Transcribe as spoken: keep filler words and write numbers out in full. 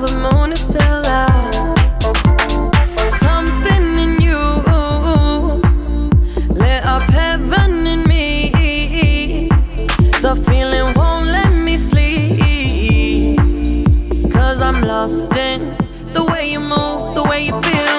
the moon is still out. Something in you lit up heaven in me. The feeling won't let me sleep, 'cause I'm lost in the way you move, the way you feel.